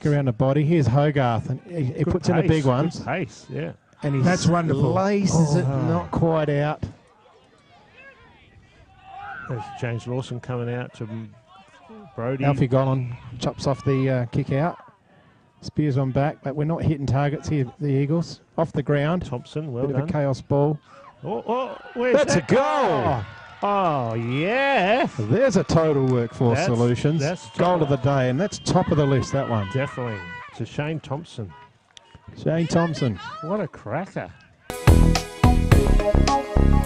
Work around the body. Here's Hogarth, and he puts in a big one. Good pace, yeah. And he That's wonderful. laces it not quite out. There's James Lawson coming out to Brody. Alfie Gollan chops off the kick out. Spears on back, but we're not hitting targets here, the Eagles. Off the ground. Thompson, well Bit done. of a chaos ball. Where's That's that? a goal! Oh, yeah. There's a Total Workforce Solutions. That's goal of the day, and that's top of the list, that one. Definitely. To Shane Thomson. Shane Thomson. What a cracker.